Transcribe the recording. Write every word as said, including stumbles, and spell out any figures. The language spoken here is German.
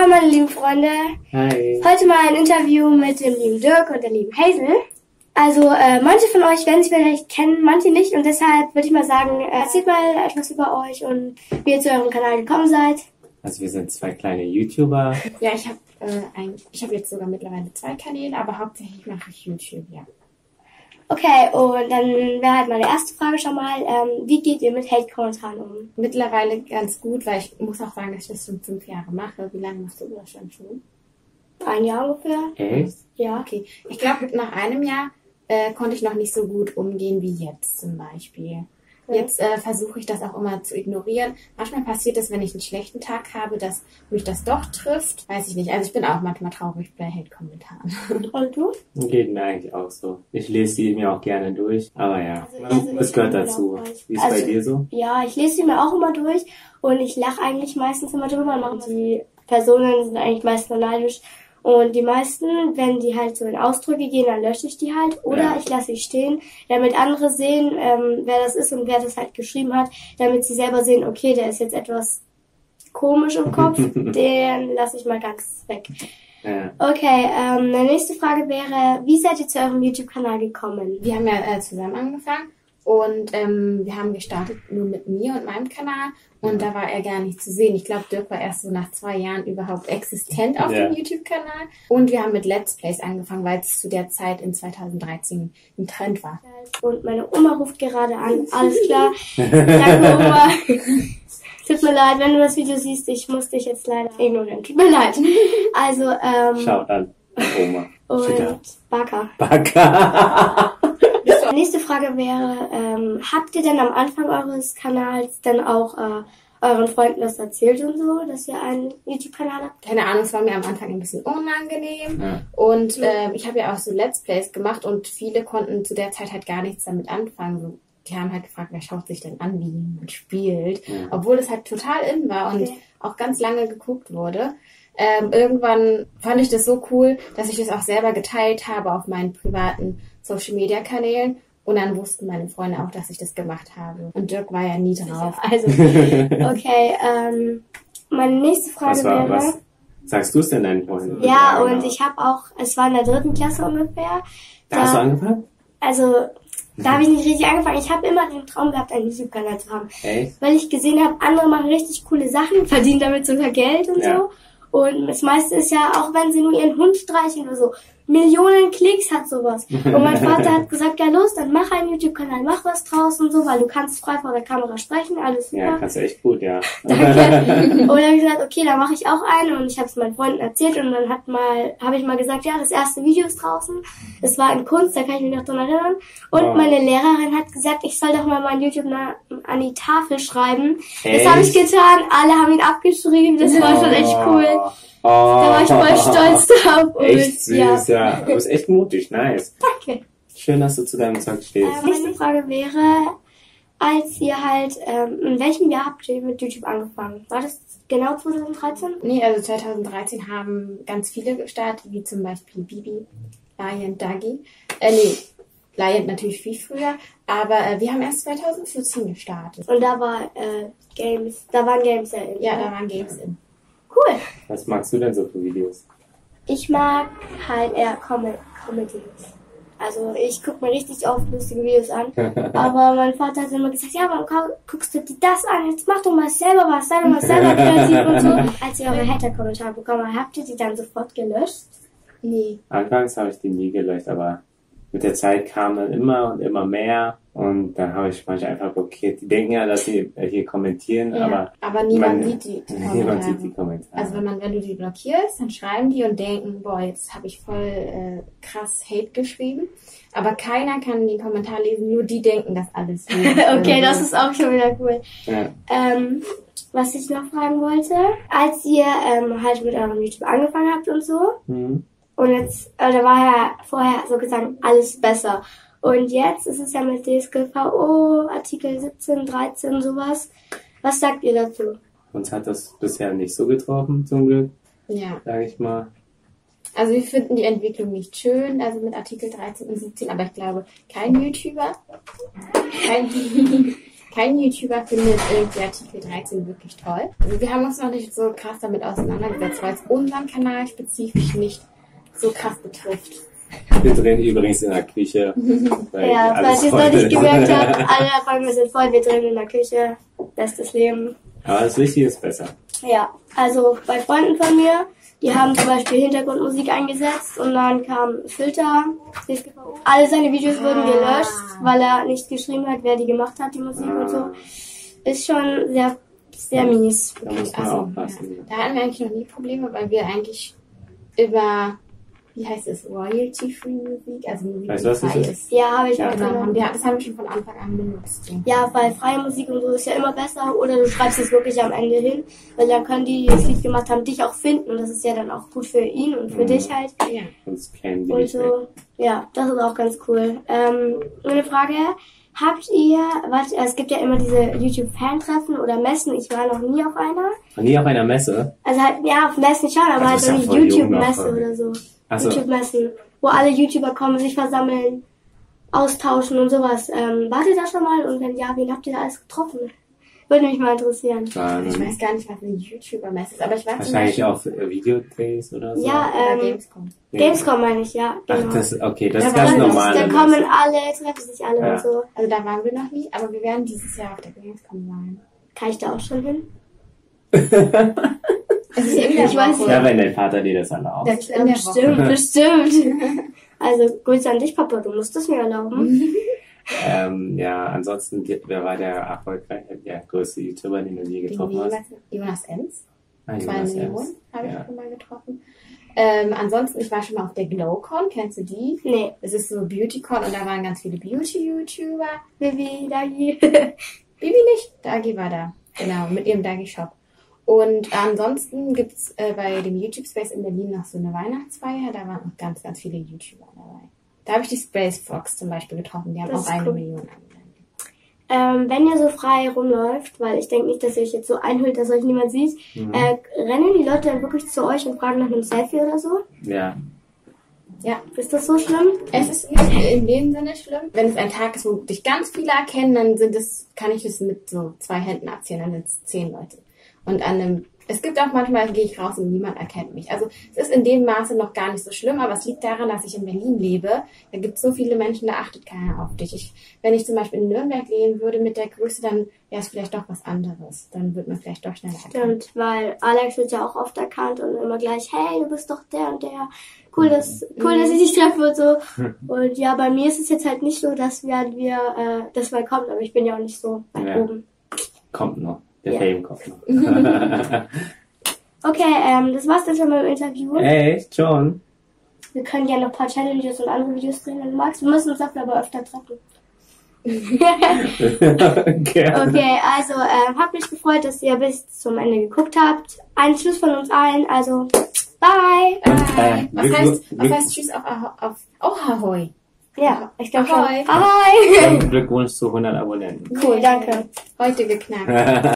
Hallo meine lieben Freunde. Hi. Heute mal ein Interview mit dem lieben Dirk und der lieben Hazel. Also äh, manche von euch werden sich vielleicht kennen, manche nicht. Und deshalb würde ich mal sagen, äh, erzählt mal etwas über euch und wie ihr zu eurem Kanal gekommen seid. Also wir sind zwei kleine YouTuber. Ja, ich habe äh, ein, ich habe jetzt sogar mittlerweile zwei Kanäle, aber hauptsächlich mache ich YouTube, ja. Okay, und dann wäre halt meine erste Frage schon mal, ähm, wie geht ihr mit Hate-Kommentaren um? Mittlerweile ganz gut, weil ich muss auch sagen, dass ich das schon fünf Jahre mache. Wie lange machst du das schon schon? Ein Jahr ungefähr. Echt? Ja. Okay, ich glaube, nach einem Jahr äh, konnte ich noch nicht so gut umgehen wie jetzt zum Beispiel. Jetzt äh, versuche ich das auch immer zu ignorieren. Manchmal passiert es, wenn ich einen schlechten Tag habe, dass mich das doch trifft. Weiß ich nicht. Also ich bin auch manchmal traurig bei Hate-Kommentaren. Und du? Geht mir eigentlich auch so. Ich lese die mir auch gerne durch. Aber ja, Also, also das ich gehört bin dazu. auch Wie ist also, bei dir so? Ja, ich lese sie mir auch immer durch und ich lache eigentlich meistens immer drüber. Machen die Personen sind eigentlich meistens neidisch. Und die meisten, wenn die halt so in Ausdrücke gehen, dann lösche ich die halt. Oder Ja. ich lasse sie stehen, damit andere sehen, ähm, wer das ist und wer das halt geschrieben hat. Damit sie selber sehen, okay, der ist jetzt etwas komisch im Kopf, den lasse ich mal ganz weg. Ja. Okay, ähm, meine nächste Frage wäre, wie seid ihr zu eurem YouTube-Kanal gekommen? Wir haben ja äh, zusammen angefangen und ähm, wir haben gestartet nur mit mir und meinem Kanal und da war er gar nicht zu sehen. Ich glaube, Dirk war erst so nach zwei Jahren überhaupt existent auf Ja. dem YouTube-Kanal und wir haben mit Let's Plays angefangen, weil es zu der Zeit in zweitausenddreizehn ein Trend war. Und meine Oma ruft gerade an. Alles klar. Danke, Oma. Tut mir leid, wenn du das Video siehst, ich muss dich jetzt leider ignorieren. Tut mir leid. Also, ähm... Schaut an, Oma. Und Baka. Baka. Nächste Frage wäre, ähm, habt ihr denn am Anfang eures Kanals dann auch äh, euren Freunden das erzählt und so, dass ihr einen YouTube-Kanal habt? Keine Ahnung, es war mir am Anfang ein bisschen unangenehm. Ja. Und ähm, ich habe ja auch so Let's Plays gemacht und viele konnten zu der Zeit halt gar nichts damit anfangen. So, die haben halt gefragt, wer schaut sich denn an, wie man spielt. Ja. Obwohl es halt total in war und Okay. auch ganz lange geguckt wurde. Ähm, irgendwann fand ich das so cool, dass ich das auch selber geteilt habe auf meinen privaten Social-Media-Kanälen. Und dann wussten meine Freunde auch, dass ich das gemacht habe. Und Dirk war ja nie drauf. Also, okay, ähm, meine nächste Frage Was war, wäre... was sagst du es denn deinen Freunden? Ja, und genau. ich habe auch, es war in der dritten Klasse ungefähr. Da hast du angefangen? Also, da habe ich nicht richtig angefangen. Ich habe immer den Traum gehabt, einen YouTube-Kanal zu haben. Echt? Weil ich gesehen habe, andere machen richtig coole Sachen, verdienen damit sogar Geld und Ja. so. Und das meiste ist ja, auch wenn sie nur ihren Hund streichen oder so, Millionen Klicks hat sowas. Und mein Vater hat gesagt, ja los, dann mach einen YouTube-Kanal, mach was draus und so, weil du kannst frei vor der Kamera sprechen, alles super. Ja, kannst du echt gut, ja. Danke. Und dann habe ich gesagt, okay, dann mache ich auch einen und ich habe es meinen Freunden erzählt und dann hat mal, habe ich mal gesagt, ja, das erste Video ist draußen. Das war in Kunst, da kann ich mich noch dran erinnern. Und Oh. meine Lehrerin hat gesagt, ich soll doch mal meinen YouTube-Namen an die Tafel schreiben. Echt? Das habe ich getan, alle haben ihn abgeschrieben, das war schon echt cool. Oh. Da war ich voll stolz drauf. Und Echt süß, ja. ja. Du bist echt mutig, nice. Danke. Schön, dass du zu deinem Zeug stehst. Äh, nächste Frage wäre, als ihr halt, ähm, in welchem Jahr habt ihr mit YouTube angefangen? War das genau zwanzig dreizehn? Nee, also zweitausenddreizehn haben ganz viele gestartet, wie zum Beispiel Bibi, Lion, Dagi. Äh, nee, Lion natürlich viel früher, aber äh, wir haben erst zweitausendvierzehn gestartet. Und da war äh, Games, da waren Games ja in. Ja, da waren Games in. Cool. Was magst du denn so für Videos? Ich mag halt eher Com Comedies. Also ich gucke mir richtig oft lustige Videos an. Aber mein Vater hat immer gesagt, ja, warum gu- guckst du dir das an? Jetzt mach doch mal selber was, sei doch mal selber kreativ und so. Als ihr eure Hater-Kommentare bekommen habt, habt ihr die dann sofort gelöscht? Nee. Anfangs habe ich die nie gelöscht, aber mit der Zeit kam dann immer und immer mehr und dann habe ich manche einfach blockiert. Die denken ja, dass sie äh, hier kommentieren, Ja, aber, aber niemand man- sieht die, die niemand Kommentare. sieht die Kommentare. Also wenn man, wenn du die blockierst, dann schreiben die und denken, boah, jetzt habe ich voll äh, krass Hate geschrieben. Aber keiner kann den Kommentar lesen, nur die denken das alles. Okay, das ist auch schon wieder cool. ja. Ähm, was ich noch fragen wollte, als ihr ähm, halt mit eurem YouTube angefangen habt und so, Mhm. und jetzt, äh, da war ja vorher so gesagt alles besser. Und jetzt ist es ja mit D S G V O, Artikel siebzehn, dreizehn, sowas. Was sagt ihr dazu? Uns hat das bisher nicht so getroffen, zum Glück, Ja. sage ich mal. Also wir finden die Entwicklung nicht schön, also mit Artikel dreizehn und siebzehn, aber ich glaube, kein YouTuber, kein, kein YouTuber findet irgendwie Artikel dreizehn wirklich toll. Also wir haben uns noch nicht so krass damit auseinandergesetzt, weil es unseren Kanal spezifisch nicht so krass betrifft. Wir drehen übrigens in der Küche. Weil Ja, alles falls ihr es noch voll nicht ist. gemerkt habt, alle Räume sind voll, wir drehen in der Küche. Bestes Leben. Aber das Lichtliche ist besser. Ja, also bei Freunden von mir, die haben zum Beispiel Hintergrundmusik eingesetzt und dann kam Filter, D S G V O. Alle seine Videos wurden gelöscht, weil er nicht geschrieben hat, wer die gemacht hat, die Musik und so. Ist schon sehr, sehr mies. Da muss man Also, aufpassen. ja. Da hatten wir eigentlich noch nie Probleme, weil wir eigentlich über, wie heißt es, Royalty-Free Musik, also Musik, Weißt die du, was das frei ist? ist. Ja, habe ich Ja, auch genau, haben genommen. wir, das haben wir schon von Anfang an benutzt. Ja, weil freie Musik und so ist ja immer besser. Oder du schreibst es wirklich am Ende hin, weil dann können die, die das Lied gemacht haben, dich auch finden. Und das ist ja dann auch gut für ihn und für Mhm. dich halt. Ja. Sonst kämen die Und nicht weg. so, ja, das ist auch ganz cool. Ähm, eine Frage, habt ihr, warte, es gibt ja immer diese YouTube-Fan-Treffen oder Messen, ich war noch nie auf einer. Und nie auf einer Messe? Also halt, ja, auf Messen schon, aber Also halt ist so ja nicht voll jung noch, YouTube-Messe oder? oder so. Ach so. YouTube-Messen, wo alle YouTuber kommen, sich versammeln, austauschen und sowas. Ähm, wart ihr da schon mal? Und wenn ja, wen habt ihr da alles getroffen? Würde mich mal interessieren. War Ich dann weiß gar nicht, was eine YouTuber-Messe ist, aber ich weiß wahrscheinlich zum auf äh, Videodays oder so. Ja, Beispiel- ähm, oder Gamescom. Gamescom meine ich, ja. Ach, Genau. das, okay, das Ja, ist ganz aber das- normal. Da kommen alle, treffen sich alle Ja. und so. Also da waren wir noch nie, aber wir werden dieses Jahr auf der Gamescom sein. Kann ich da auch schon hin? Es ist in der Ich weiß Woche. Ja, wenn dein Vater dir das erlaubt. Das ist Ja, in der bestimmt, Woche. bestimmt. Also, Grüße an dich, Papa, du musst es mir erlauben. Ähm, ja, ansonsten, wer war der erfolgreiche, der größte YouTuber, den du je Den getroffen hast? Jonas, Jonas Enz. Ah, Zwei Jonas Millionen Ernst. habe ich Ja. schon mal getroffen. Ähm, ansonsten, ich war schon mal auf der Glowcon. Kennst du die? Nee, Es ist so Beautycon und da waren ganz viele Beauty-YouTuber. Vivi, Dagi. Bibi nicht, Dagi war da. Genau, mit ihrem Dagi-Shop. Und ansonsten gibt's äh, bei dem YouTube Space in Berlin noch so eine Weihnachtsfeier. Da waren auch ganz, ganz viele YouTuber dabei. Da habe ich die Space Fox zum Beispiel getroffen. Die haben Das auch ist eine cool. Million angemeldet. Ähm, wenn ihr so frei rumläuft, weil ich denke nicht, dass ihr euch jetzt so einhüllt, dass euch niemand sieht, Mhm. äh, rennen die Leute dann wirklich zu euch und fragen nach einem Selfie oder so? Ja. Ja, Ist das so schlimm? es ist nicht in dem Sinne schlimm. Wenn es ein Tag ist, wo dich ganz viele erkennen, dann sind es, kann ich es mit so zwei Händen abzählen, dann sind es zehn Leute. Und an einem, es gibt auch manchmal, gehe ich raus und niemand erkennt mich. Also es ist in dem Maße noch gar nicht so schlimm, aber es liegt daran, dass ich in Berlin lebe. Da gibt es so viele Menschen, da achtet keiner auf dich. Ich, wenn ich zum Beispiel in Nürnberg leben würde mit der Größe, dann wäre es vielleicht doch was anderes. Dann wird man vielleicht doch schneller erkannt. Stimmt, weil Alex wird ja auch oft erkannt und immer gleich, hey, du bist doch der und der. Cool, dass, cool, dass ich dich treffe und so. Und ja, bei mir ist es jetzt halt nicht so, dass wir, wir äh, das mal kommt, aber ich bin ja auch nicht so weit Ja. oben. Kommt noch. Der Ja. Fame kommt noch. Okay, ähm, das war's dann schon mit dem Interview. Echt? Schon? Wir können ja noch ein paar Challenges und andere Videos drehen, wenn du magst. Wir müssen uns dafür aber öfter treffen. Okay. Okay, also ähm, hat mich gefreut, dass ihr bis zum Ende geguckt habt. Ein Tschüss von uns allen, also bye. Und, äh, Bye. Was Glück- heißt, was Glück- heißt Tschüss auf, auf, auf oh, Ahoi? Ja, ich glaube schon. Ahoi. Ahoi. Glückwunsch zu hundert Abonnenten. Cool, danke. Heute geknackt.